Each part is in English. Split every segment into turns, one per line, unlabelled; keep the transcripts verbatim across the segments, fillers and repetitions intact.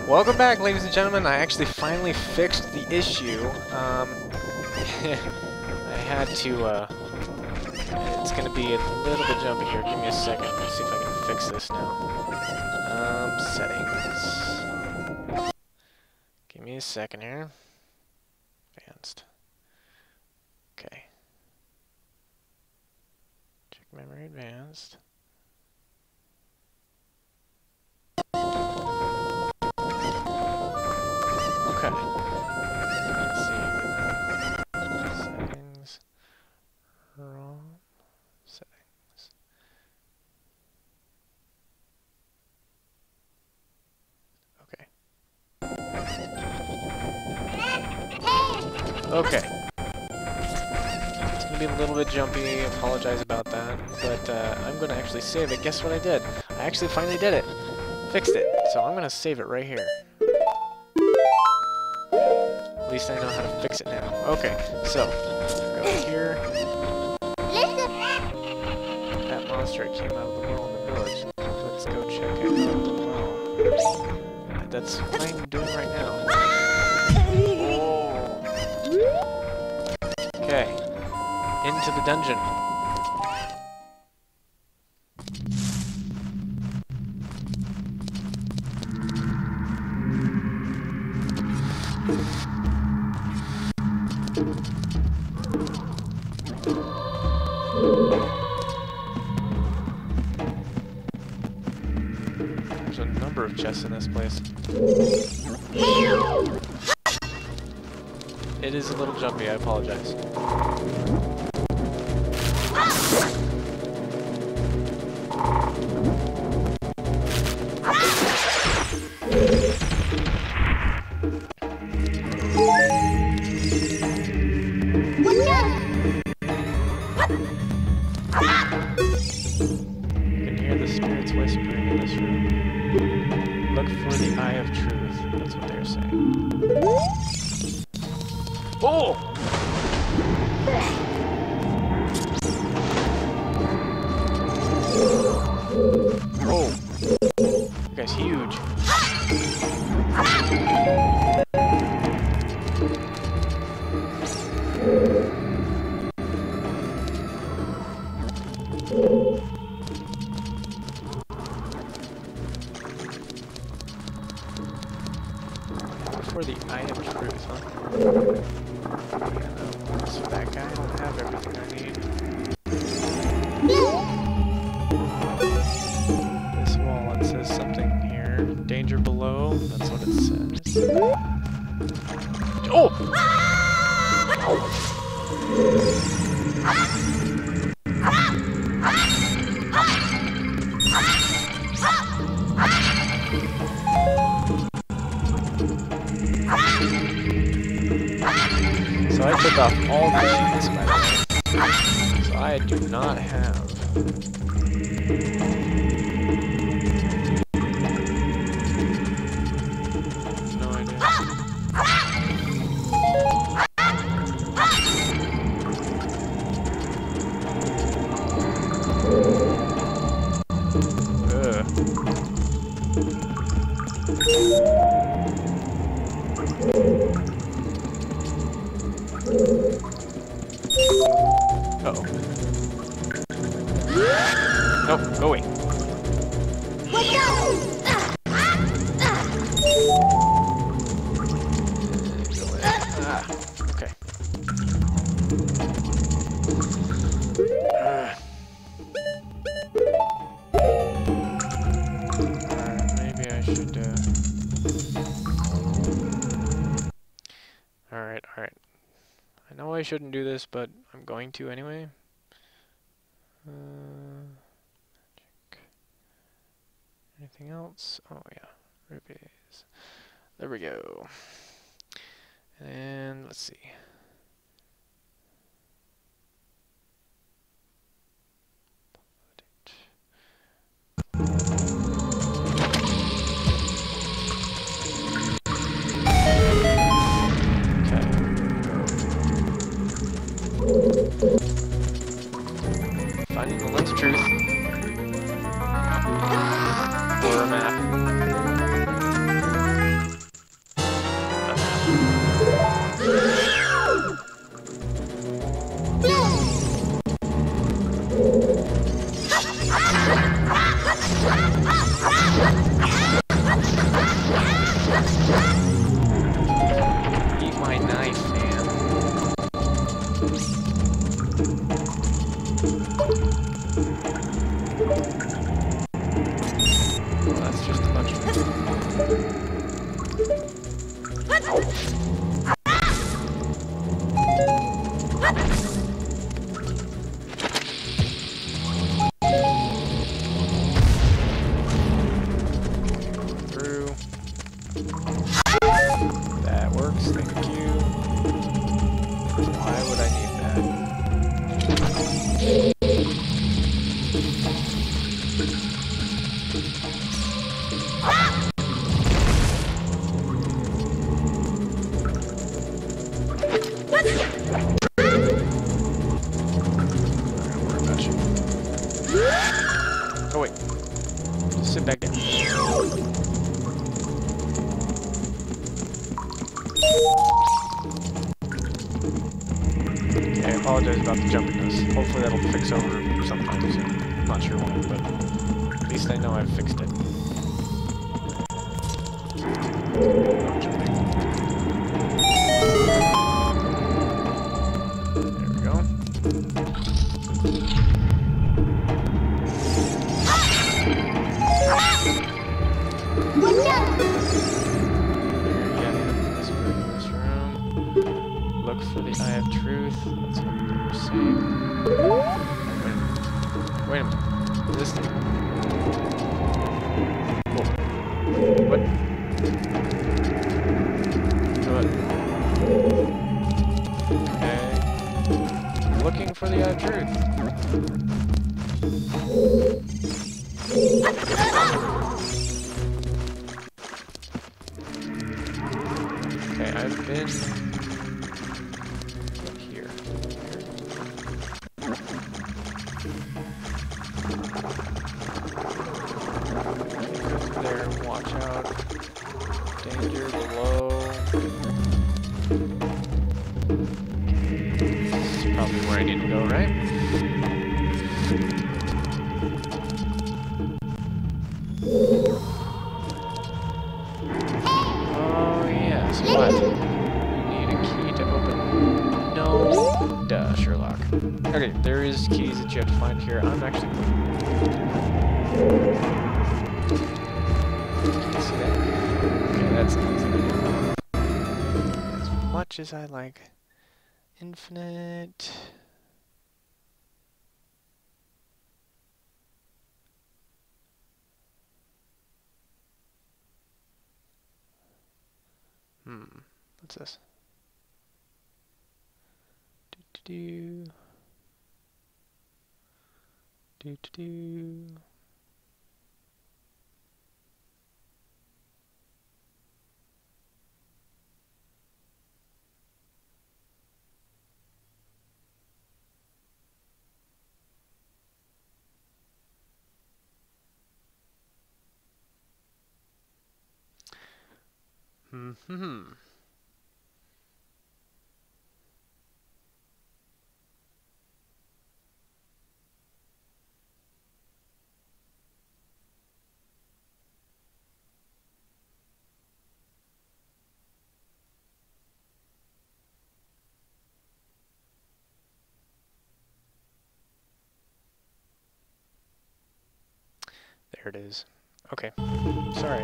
Welcome back, ladies and gentlemen. I actually finally fixed the issue. Um, I had to, uh, it's gonna be a little bit jumpy here. Give me a second. Let's see if I can fix this now. Um, settings. Give me a second here. Advanced. Okay. Check memory advanced. Okay. Let's see. Settings. ROM. Settings. Okay. Okay. It's gonna be a little bit jumpy. I apologize about that. But uh, I'm gonna actually save it. Guess what I did? I actually finally did it. Fixed it. So I'm gonna save it right here. At least I know how to fix it now. Okay, so go here. That monster came out of the well in the village. Let's go check it out the well. That's what I'm doing right now. Okay, into the dungeon. There's a number of chests in this place. It is a little jumpy, I apologize. You can hear the spirits whispering in this room. Look for the eye of truth. That's what they're saying. Oh! Oh! That guy's huge. For the eye of truth, huh? Yeah, so that guy don't have everything I need. This wall, it says something here. Danger below, that's what it says. Oh! So I took off all the sheets, by the way. So I do not have. No idea. Ugh. Uh-oh. Nope, go away. Ah, okay. Uh. Alright, maybe I should, uh... Alright, alright. I know I shouldn't do this, but I'm going to anyway. Uh, check. Anything else? Oh yeah, rupees. There we go. And let's see. Finding the lens of truth. Or a map. That works, thank you. Why would I need that? Don't worry about you. Oh wait. Just sit back down. Okay, I apologize about the jumpiness. Hopefully that'll fix over sometime soon. I'm not sure when, but at least I know I've fixed it. No jumping. There we go. Look for the Eye of Truth. That's what they were saying. Wait a minute. Wait a minute. Is this thing? Whoa. What? What? Okay. I'm looking for the Eye of Truth. Okay, I've been... There, watch out. Danger below. This is probably where I need to go, right? Oh, yes, what? You need a key to open. No. Duh, Sherlock. Okay, there is keys that you have to find here. I'm actually... See that? Okay, that's nothing. As much as I like infinite. Hmm. What's this? Do do do do do. Hmm. There it is. Okay. Sorry.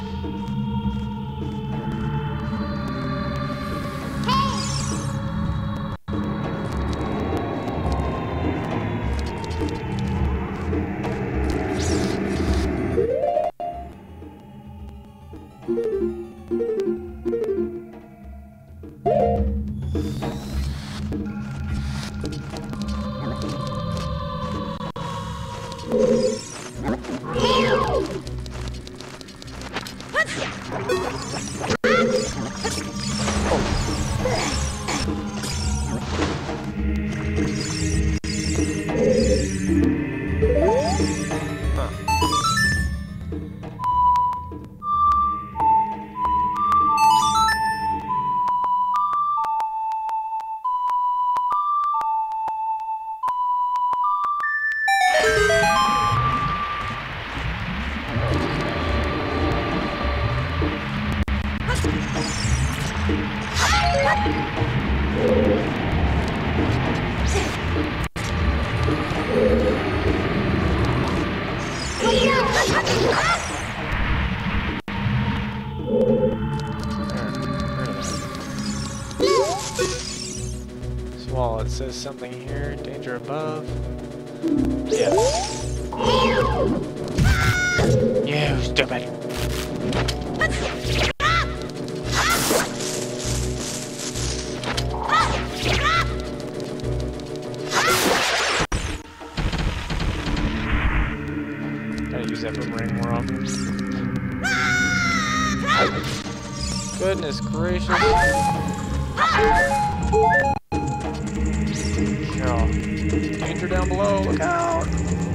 Wall, it says something here, danger above. Yeah. You stupid. Goodness gracious. Oh. Danger down below, look out!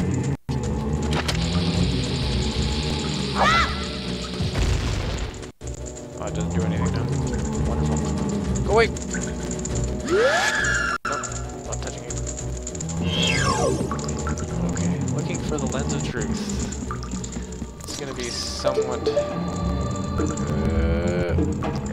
Oh, it doesn't do anything now. Wonderful. Go away! Nope, not touching you. Okay, looking for the lens of truth. It's gonna be somewhat... Uh, okay.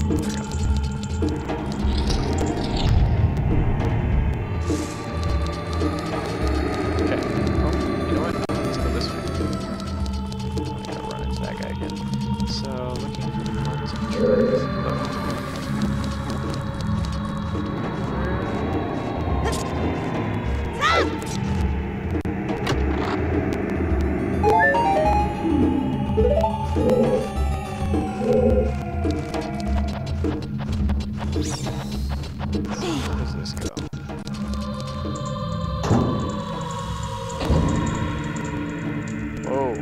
Okay. Oh, you know what? Let's go this way. I'm gonna run into that guy again. So, looking for the lens of truth. Oh. Where does this go? Whoa.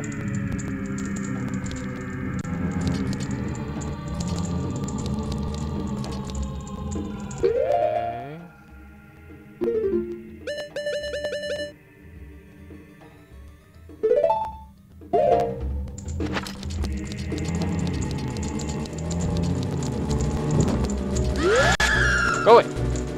Okay. Go away.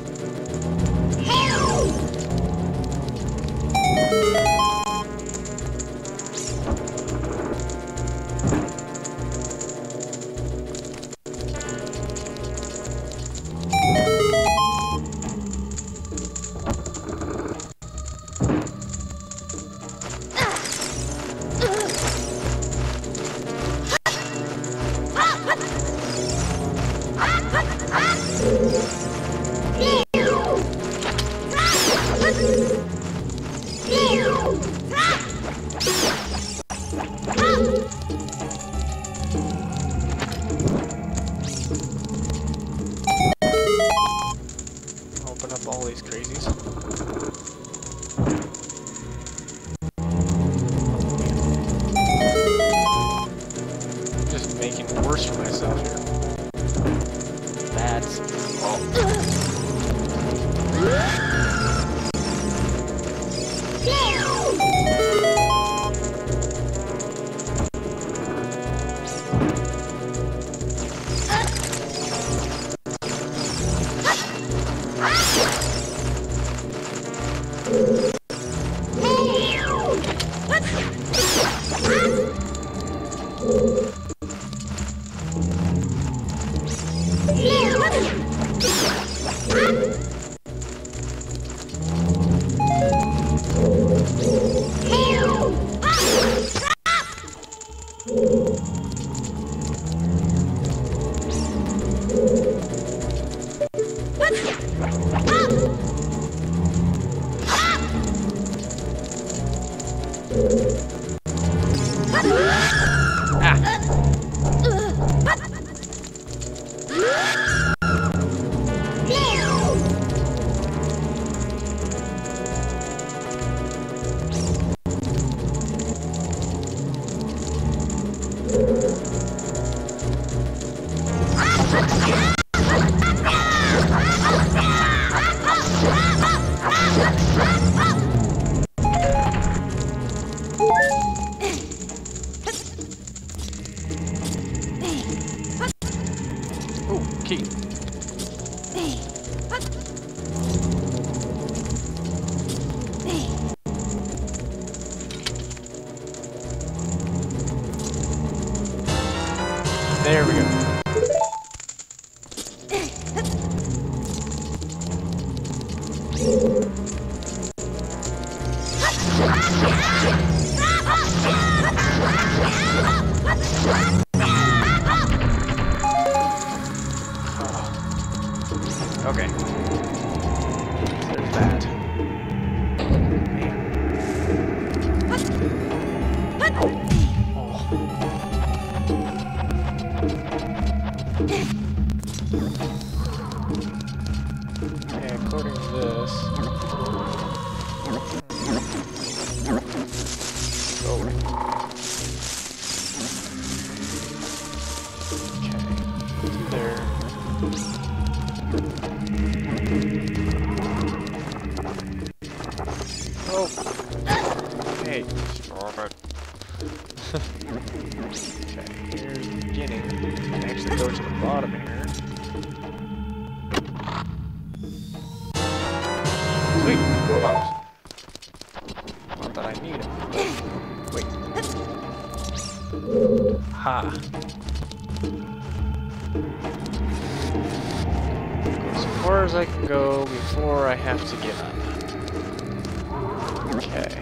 Open up all these crazies. I'm just making it worse for myself here. That's... Oh. Ooh, key. There we go. Okay. There's that. Man. Oh. Okay, according to this... Oh. Okay. There. Oh. Hey, stop it. Okay, here's the beginning. I can actually go to the bottom here. Sweet! Bombs. Not that I need it. Wait. Ha! As far as I can go before I have to give up. Okay.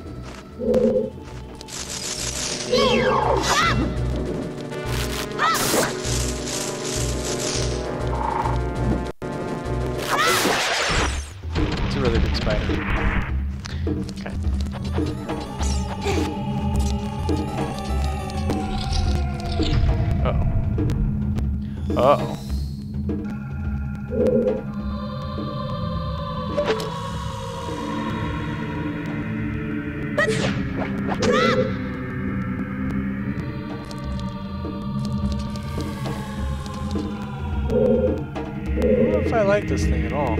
It's a really big spider. Okay. Uh-oh. Uh-oh. I don't know if I like this thing at all.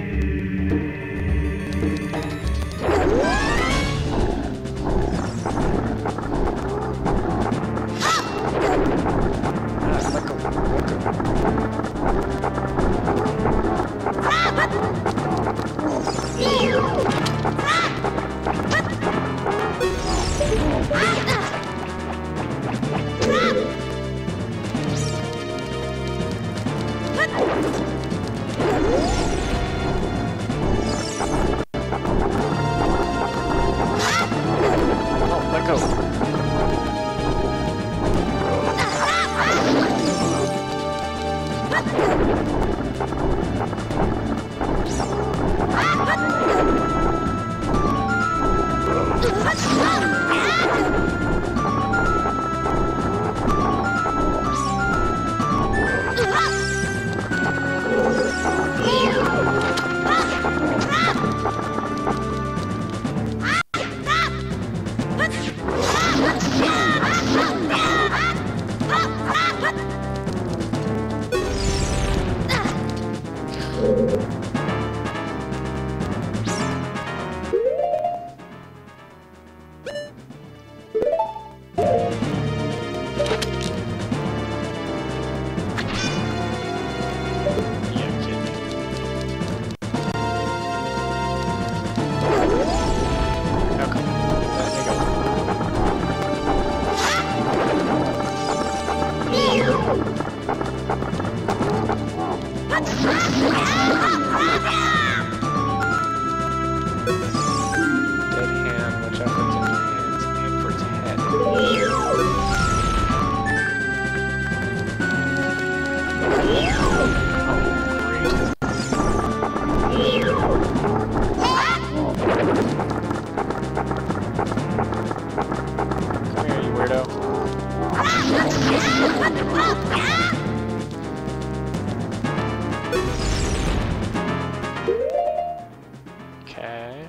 Okay.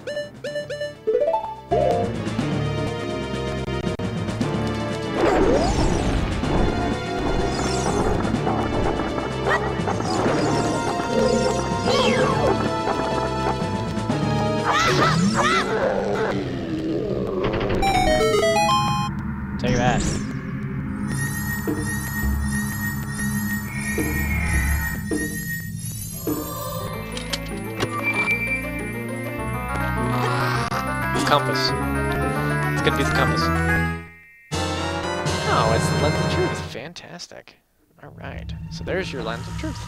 Take that. Compass. It's gonna be the compass. Oh, it's the lens of truth. Fantastic. Alright. So there's your lens of truth.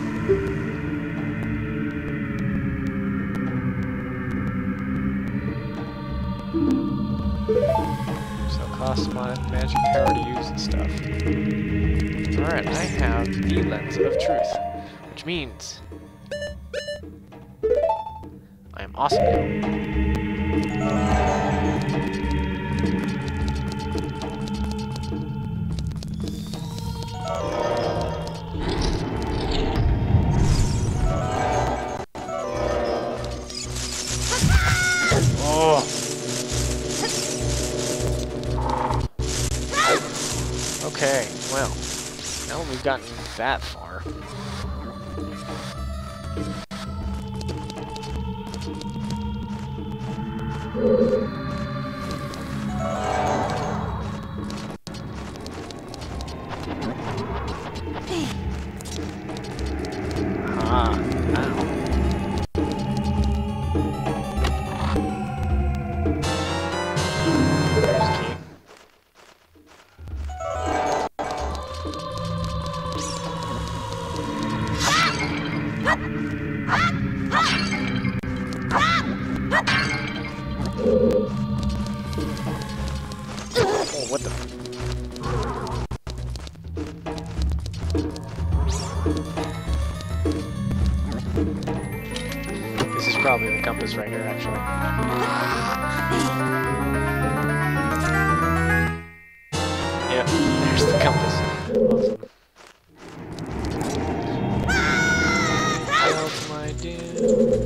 So it costs my magic power to use and stuff. Alright, I have the lens of truth. Which means I am awesome now. Okay, well, now that we've gotten that far. Ah, ow. There's a key. Oh, what the? This is probably the compass right here, actually. Yep, there's the compass. Awesome. What else am I doing?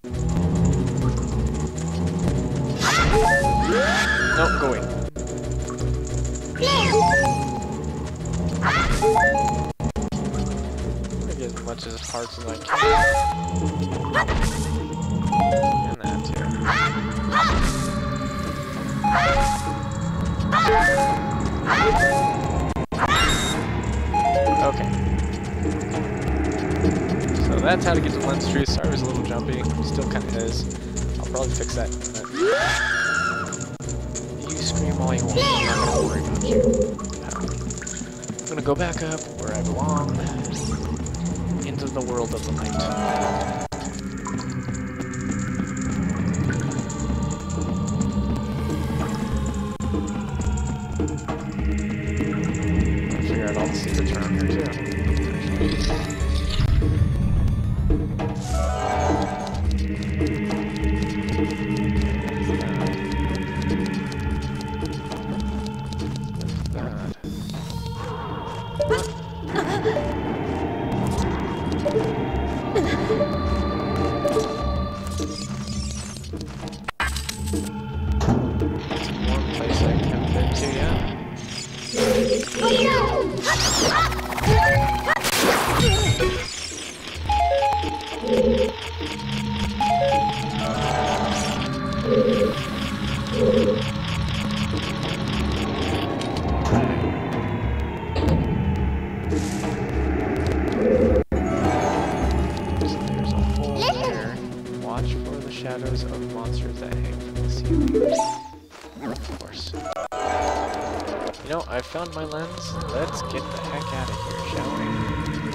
No, go away. Get as much as parts as I can. And that too. Okay. So that's how to get to lens truth. Sorry it was a little jumpy. Still kind of is. I'll probably fix that in a minute. You scream all you want. I'm not gonna worry about you. I'm gonna go back up where I belong. Into the world of the light. Figure out all the secrets around here too. Shadows of monsters that hang from the ceiling. Of course. You know, I found my lens. Let's get the heck out of here, shall we?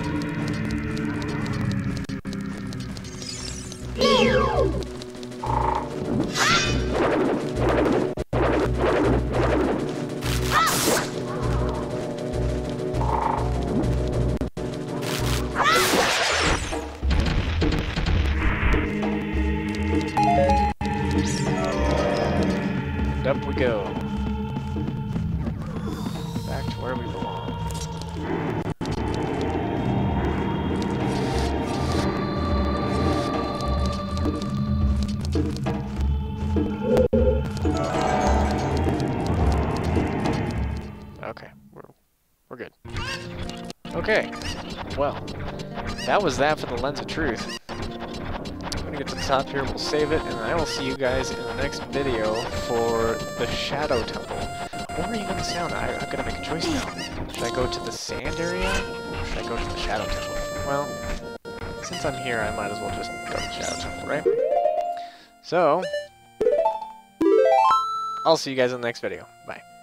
Up we go. Back to where we belong. Okay, we're we're good. Okay. Well, that was that for the Lens of Truth. I'm gonna get to the top here, we'll save it, and I will see you guys in the next video for the Shadow Temple. Or even the sound. I, I've got to make a choice now. Should I go to the sand area, or should I go to the Shadow Temple? Well, since I'm here, I might as well just go to the Shadow Temple, right? So, I'll see you guys in the next video. Bye.